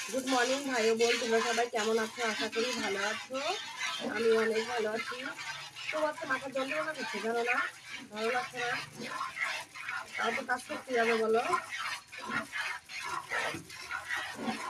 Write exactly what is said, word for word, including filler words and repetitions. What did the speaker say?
Good morning ভাই ও বোন, তোমরা সবাই কেমন আছো? আশা করি ভালো আছো। আমি অনেক ভালো আছি। তো আজকে মাথার যন্ত্রণা করছে, জানো না, ভালো লাগছে না। তাও তো কাজ করতে যাবে বলো।